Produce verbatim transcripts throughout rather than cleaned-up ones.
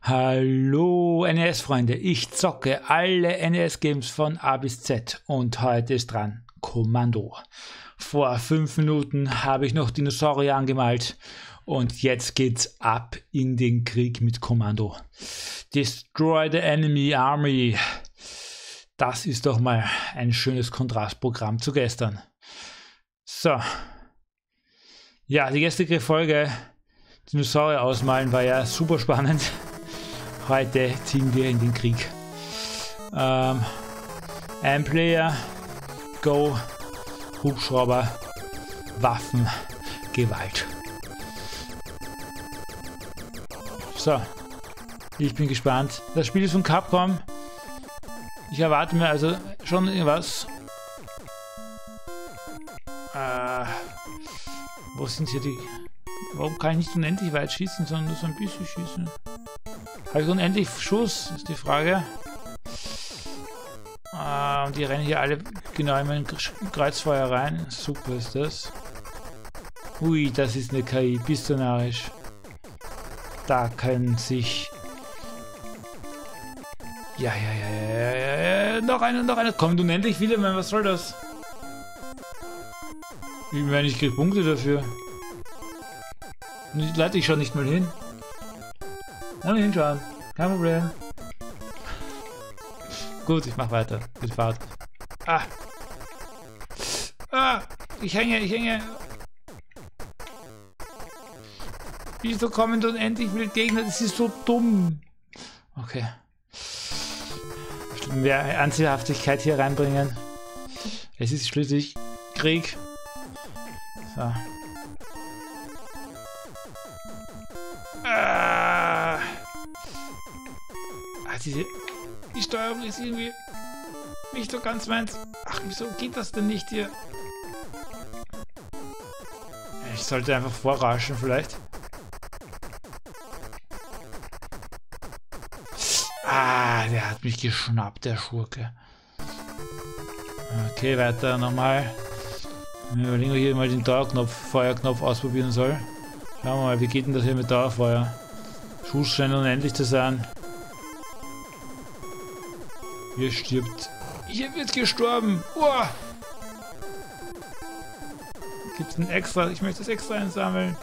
Hallo N E S-Freunde, ich zocke alle N E S-Games von A bis Z und heute ist dran Kommando. Vor fünf Minuten habe ich noch Dinosaurier angemalt und jetzt geht's ab in den Krieg mit Kommando. Destroy the Enemy Army. Das ist doch mal ein schönes Kontrastprogramm zu gestern. So. Ja, die gestrige Folge Dinosaurier ausmalen war ja super spannend. Heute ziehen wir in den Krieg. Ähm, ein Player, Go, Hubschrauber, Waffen, Gewalt. So, ich bin gespannt. Das Spiel ist von Capcom. Ich erwarte mir also schon irgendwas. Äh, wo sind hier die... Warum kann ich nicht unendlich weit schießen, sondern nur so ein bisschen schießen? Habe ich unendlich Schuss, ist die Frage. Ah, und die rennen hier alle genau in mein Kreuzfeuer rein. Super ist das. Ui, das ist eine K I, bist du narrisch. Da können sich... Ja, ja, ja, ja, ja, ja, noch eine, noch eine. Kommt unendlich viele, man, was soll das? Ich meine, ich kriege Punkte dafür. Und leite ich schon nicht mal hin. Ohne hinschauen. Kein Problem. Gut, ich mach weiter. Mit Fahrt. Ah. Ah. Ich hänge, ich hänge. Wieso kommen unendlich viele Gegner? Das ist so dumm. Okay. Mehr Ernsthaftigkeit hier reinbringen. Es ist schließlich Krieg. So. Ah. Ah, diese, die Steuerung ist irgendwie nicht so ganz meins. Ach, wieso geht das denn nicht hier? Ich sollte einfach vorraschen vielleicht. Ah, der hat mich geschnappt, der Schurke. Okay, weiter nochmal. Wir überlegen, ob ich hier mal den Dauerknopf, Feuerknopf ausprobieren soll. Schauen wir mal, wie geht denn das hier mit Dauerfeuer? Schuss scheint unendlich zu sein. Hier stirbt. Hier wird gestorben. Uah. Gibt es ein extra? Ich möchte das extra einsammeln.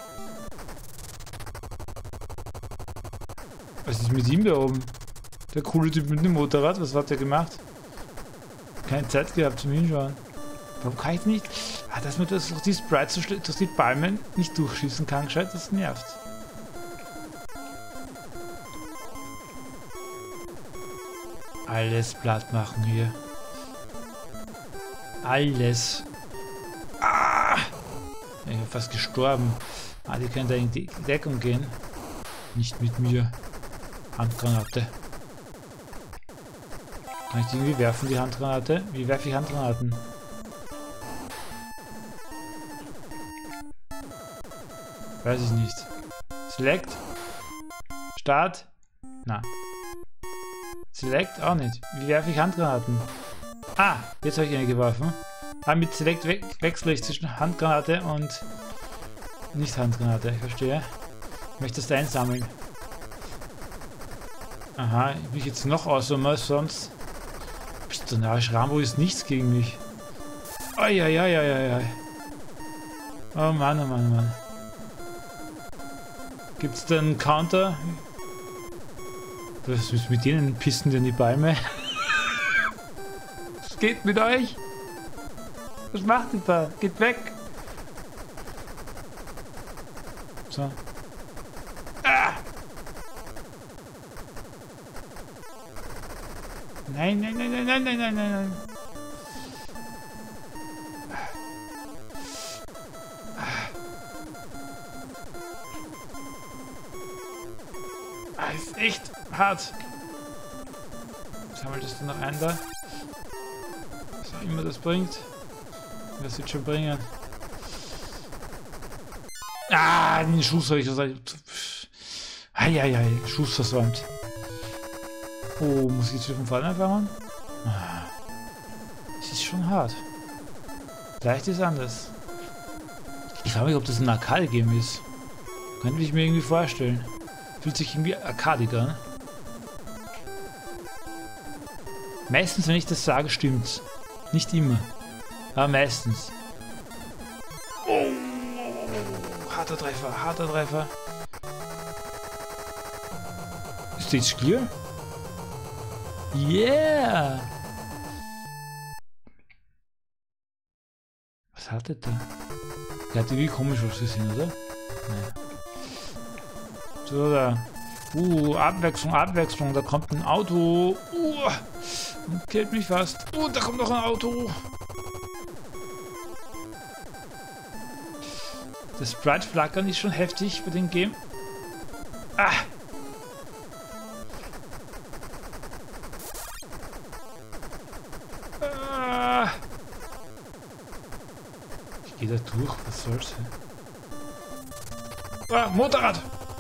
Was ist mit ihm da oben? Der coole Typ mit dem Motorrad, was hat der gemacht? Keine Zeit gehabt zum Hinschauen. Warum kann ich nicht? Ah, dass man das durch die Sprites, durch die Palmen nicht durchschießen kann, gescheit, das nervt. Alles platt machen hier. Alles. Ah! Ich bin fast gestorben. Ah, die können da in die Deckung gehen. Nicht mit mir. Handgranate. Kann ich die irgendwie werfen, die Handgranate? Wie werfe ich Handgranaten? Weiß ich nicht. Select? Start? Na. Select? Auch nicht. Wie werfe ich Handgranaten? Ah, jetzt habe ich eine geworfen. Ah, mit Select we wechsle ich zwischen Handgranate und nicht Handgranate. Ich verstehe. Ich möchte das da einsammeln. Aha, ich bin jetzt noch außer sonst. Bist du narrisch? Rambo ist nichts gegen mich. Eieieiei. Oh Mann, oh Mann, oh Mann. Gibt es da einen Counter? Was ist mit denen? Pissen denn die Palme? Was geht mit euch? Was macht ihr da? Geht weg! So. Ah! Nein, nein, nein, nein, nein, nein, nein, nein. Ah, ist echt hart. Sammelt es dann noch ein da? Was auch immer das bringt. Das wird schon bringen. Ah, den Schuss habe ich gesagt. Eieiei, Schuss versäumt. Oh, muss ich jetzt wieder vom Fall anfangen? Ah, es ist schon hart. Vielleicht ist es anders. Ich frage mich, ob das ein Arcade-Game ist. Könnte ich mir irgendwie vorstellen. Fühlt sich irgendwie arcadiger an. Meistens, wenn ich das sage, stimmt's. Nicht immer. Aber meistens. Oh, harter Treffer, harter Treffer. Ist das clear? Yeah! Was hat der da? Der hat irgendwie komisch ausgesehen, oder? Naja. So, da. Uh, Abwechslung, Abwechslung. Da kommt ein Auto. Uh, und killt mich fast. Uh, da kommt noch ein Auto. Das Sprite-Flackern ist schon heftig für den Game. Ah! ah. Ich gehe da durch, was soll's? Ah, Motorrad!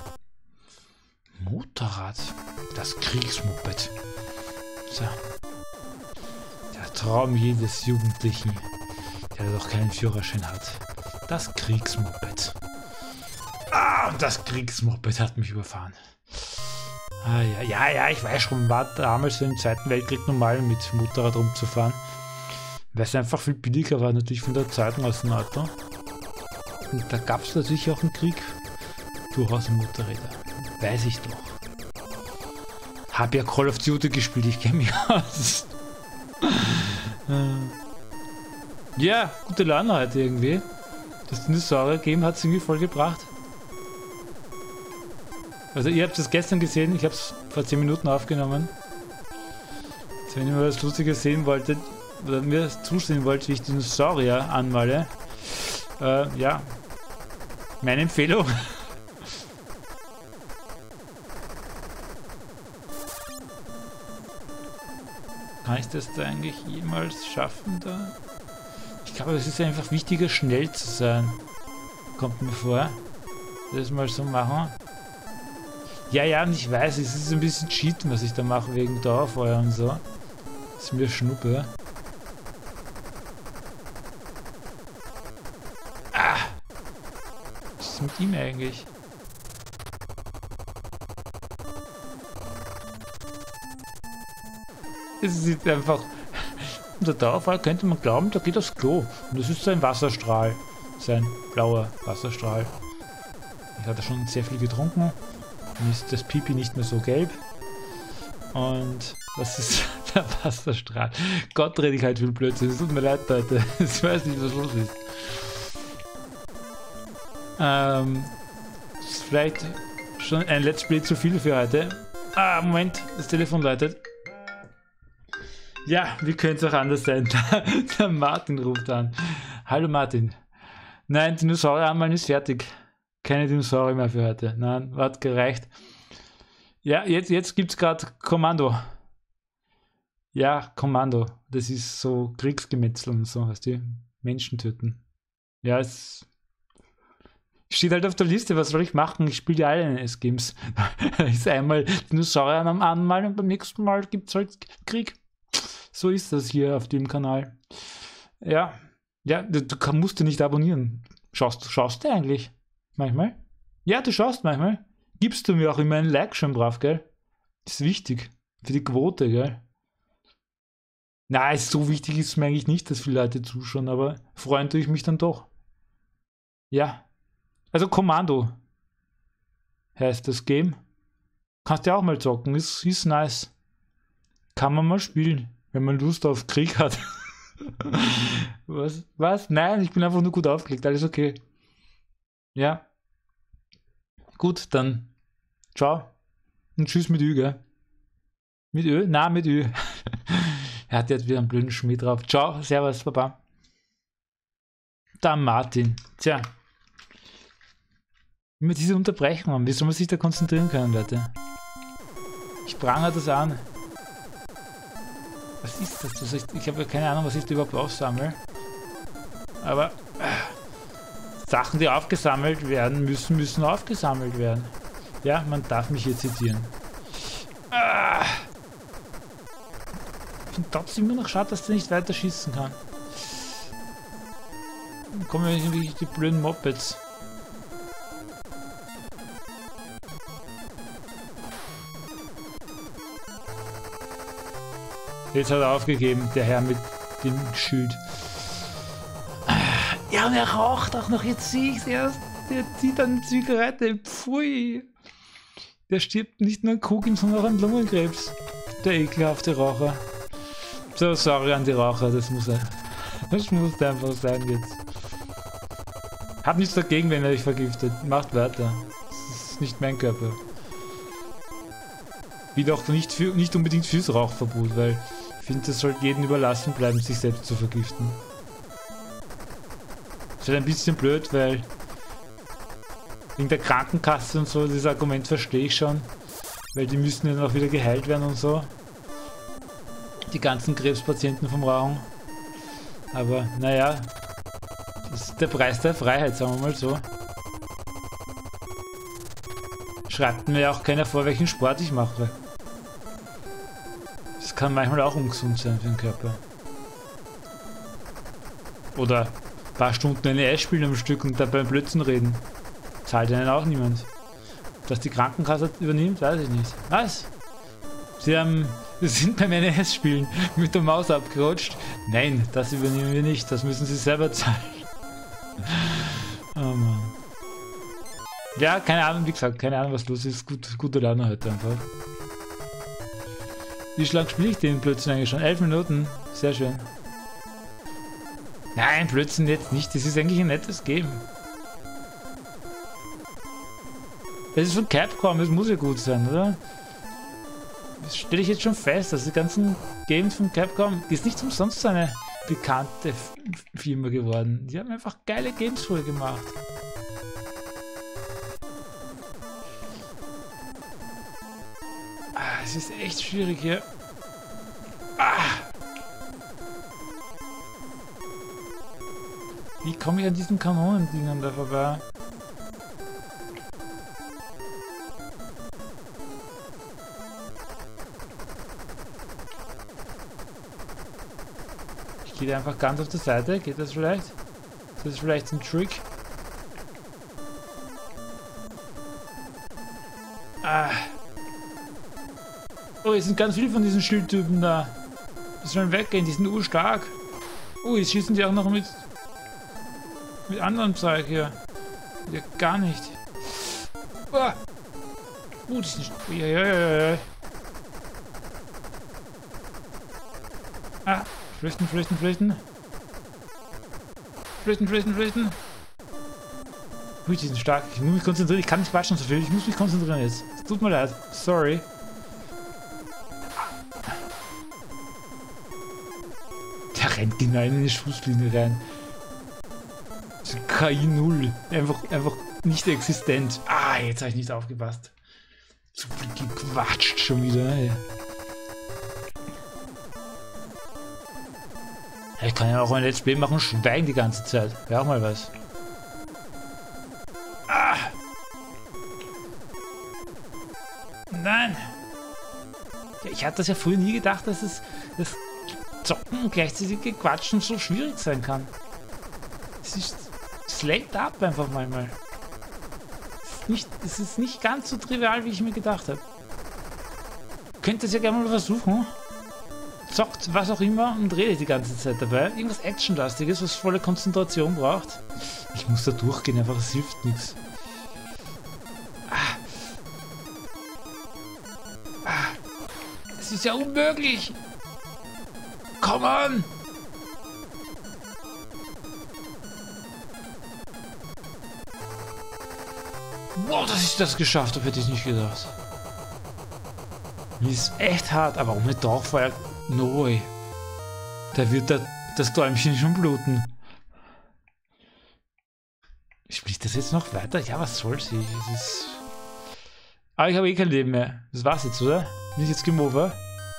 Motorrad? Das Kriegsmoped. So. Der Traum jedes Jugendlichen, der doch keinen Führerschein hat. Das Kriegsmoped. Ah, und das Kriegsmoped hat mich überfahren. Ah, ja, ja, ja, ich weiß schon, war damals im Zweiten Weltkrieg normal mit Motorrad rumzufahren. Weil es einfach viel billiger war, natürlich von der Zeitung als ein Auto. Und da gab es natürlich auch im Krieg durchaus Motorräder. Weiß ich doch. Hab ja Call of Duty gespielt, ich kenne mich aus. Ja, gute Laune heute irgendwie. Das Dinosaurier-Game hat es irgendwie voll gebracht. Also ihr habt es gestern gesehen, ich habe es vor zehn Minuten aufgenommen. Also wenn ihr mal was Lustiges sehen wolltet, oder mir zusehen wollt, wie ich Dinosaurier anmale, äh, ja, meine Empfehlung. Kann ich das da eigentlich jemals schaffen da? Ich glaube, es ist einfach wichtiger, schnell zu sein. Kommt mir vor. Das mal so machen. Ja, ja, und ich weiß, es ist ein bisschen Cheaten, was ich da mache, wegen Dauerfeuer und so. Das ist mir Schnuppe. Ah! Was ist mit ihm eigentlich? Es ist einfach... Unter Dauerfeuer könnte man glauben, da geht das Klo. Und das ist so ein Wasserstrahl. Sein blauer Wasserstrahl. Ich hatte schon sehr viel getrunken. Dann ist das Pipi nicht mehr so gelb. Und das ist der Wasserstrahl. Gott, rede ich halt viel Blödsinn. Es tut mir leid, Leute. Ich weiß nicht, was los ist. Ähm, das ist vielleicht schon ein Let's Play zu viel für heute. Ah, Moment. Das Telefon läutet. Ja, wie könnte es auch anders sein? Der Martin ruft an. Hallo Martin. Nein, Dinosaurier anmalen ist fertig. Keine Dinosaurier mehr für heute. Nein, hat gereicht. Ja, jetzt, jetzt gibt es gerade Kommando. Ja, Kommando. Das ist so Kriegsgemetzel und so, heißt die Menschen töten. Ja, es steht halt auf der Liste, was soll ich machen? Ich spiele ja alle N E S-Games. Da ist einmal Dinosaurier am Anmalen und beim nächsten Mal gibt es halt Krieg. So ist das hier auf dem Kanal. Ja, ja, du, du musst du nicht abonnieren. Schaust, schaust du eigentlich manchmal? Ja, du schaust manchmal. Gibst du mir auch immer ein Like schon brav, gell? Das ist wichtig. Für die Quote, gell? Na, so wichtig ist es mir eigentlich nicht, dass viele Leute zuschauen, aber freuen tue ich mich dann doch. Ja. Also Kommando heißt das Game. Kannst du auch mal zocken, ist, ist nice. Kann man mal spielen, wenn man Lust auf Krieg hat. Was? Was? Nein, ich bin einfach nur gut aufgelegt, alles okay. Ja. Gut, dann ciao und tschüss mit Ü, gell? Mit Ö? Na, mit Ü. Er hat jetzt wieder einen blöden Schmied drauf. Ciao, servus, baba. Da Martin. Tja. Immer diese Unterbrechungen, wie soll man sich da konzentrieren können, Leute? Ich prangere das an. Was ist das? das ist, ich habe ja keine Ahnung, was ich da überhaupt aufsammle. Aber äh, Sachen, die aufgesammelt werden müssen, müssen aufgesammelt werden. Ja, man darf mich hier zitieren. Ah, ich finde trotzdem immer noch schade, dass der nicht weiter schießen kann. Dann kommen irgendwie die blöden Mopeds. Jetzt hat er aufgegeben, der Herr mit dem Schild. Ja, und er raucht auch noch, jetzt sehe ich es erst. Der zieht eine Zigarette. Pfui. Der stirbt nicht nur an Kugeln, sondern auch an Lungenkrebs. Der ekelhafte Raucher. So, sorry an die Raucher, das muss er. Das muss einfach sein jetzt. Hab nichts dagegen, wenn er euch vergiftet. Macht weiter. Das ist nicht mein Körper. Wie doch nicht, für, nicht unbedingt fürs Rauchverbot, weil ich finde, das sollte jedem überlassen bleiben, sich selbst zu vergiften. Das ist halt ein bisschen blöd, weil wegen der Krankenkasse und so, dieses Argument verstehe ich schon, weil die müssen ja noch wieder geheilt werden und so. Die ganzen Krebspatienten vom Rauchen. Aber naja, das ist der Preis der Freiheit, sagen wir mal so. Schreibt mir ja auch keiner vor, welchen Sport ich mache. Das kann manchmal auch ungesund sein für den Körper. Oder ein paar Stunden N E S spielen am Stück und dabei Blödsinn reden. Zahlt ihnen auch niemand. Dass die Krankenkasse übernimmt, weiß ich nicht. Was? Sie haben... Wir sind beim N E S spielen mit der Maus abgerutscht. Nein, das übernehmen wir nicht. Das müssen sie selber zahlen. Oh Mann. Ja, keine Ahnung, wie gesagt, keine Ahnung, was los ist. Gut, gute Laune heute einfach. Wie lang spiele ich den Blödsinn eigentlich schon? Elf Minuten. Sehr schön. Nein, Blödsinn jetzt nicht. Das ist eigentlich ein nettes Game. Das ist von Capcom, das muss ja gut sein, oder? Das stelle ich jetzt schon fest, dass die ganzen Games von Capcom, die ist nicht umsonst eine bekannte Firma geworden. Die haben einfach geile Games früher gemacht. Ah, es ist echt schwierig hier. Ah! Wie komme ich an diesen Kanonendingern da vorbei? Ich gehe einfach ganz auf der Seite. Geht das vielleicht? Das ist vielleicht ein Trick. Ah. Oh, es sind ganz viele von diesen Schildtypen da. Die sollen weggehen, die sind urstark. Oh, jetzt schießen die auch noch mit mit anderen Zeug hier. Ja, gar nicht. Oh, oh die sind... Ja, ja, ja, ja. Ah, flüchten, flüchten, flüchten. Flüchten, flüchten, flüchten. Ui, die sind stark. Ich muss mich konzentrieren. Ich kann nicht quatschen so viel. Ich muss mich konzentrieren jetzt. Es tut mir leid. Sorry. Der rennt genau in die Schusslinie rein. K I null. Einfach, einfach nicht existent. Ah, jetzt habe ich nicht aufgepasst. Zu viel gequatscht schon wieder. Ey. Ich kann ja auch ein Let's Play machen und schweigen die ganze Zeit. Wäre auch mal was. Ah. Nein. Ja, ich hatte das ja früher nie gedacht, dass es das Zocken und gleichzeitig Quatschen so schwierig sein kann. Es ist slate up einfach manchmal. Es ist, nicht, es ist nicht ganz so trivial, wie ich mir gedacht habe. Könnt ihr es ja gerne mal versuchen. Zockt was auch immer und redet die ganze Zeit dabei. Irgendwas Actionlastiges, was volle Konzentration braucht. Ich muss da durchgehen, einfach, es hilft nichts. Ah. Ah. Es ist ja unmöglich. Come on! Wow, dass ich das geschafft habe, hätte ich nicht gedacht. Die ist echt hart, aber ohne Tauchfeuer neu. Da wird da, das Däumchen schon bluten. Spricht das jetzt noch weiter? Ja, was soll's? Ich, es ist... Aber ich habe eh kein Leben mehr. Das war's jetzt, oder? Bin ich jetzt Game Over?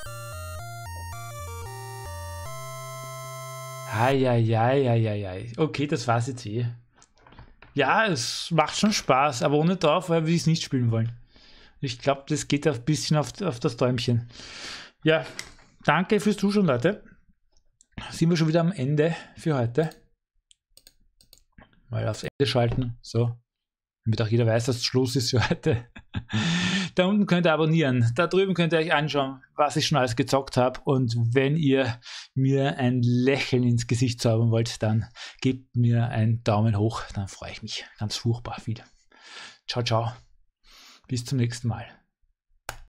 Eieieiei. Okay, das war's jetzt eh. Ja, es macht schon Spaß, aber ohne Tauchfeuer würde ich es nicht spielen wollen. Ich glaube, das geht ein bisschen auf, auf das Däumchen. Ja, danke fürs Zuschauen, Leute. Sind wir schon wieder am Ende für heute. Mal aufs Ende schalten. So. damit auch jeder weiß, dass Schluss ist für heute. Da unten könnt ihr abonnieren. Da drüben könnt ihr euch anschauen, was ich schon alles gezockt habe. Und wenn ihr mir ein Lächeln ins Gesicht zaubern wollt, dann gebt mir einen Daumen hoch. Dann freue ich mich ganz furchtbar viel. Ciao, ciao. Bis zum nächsten Mal.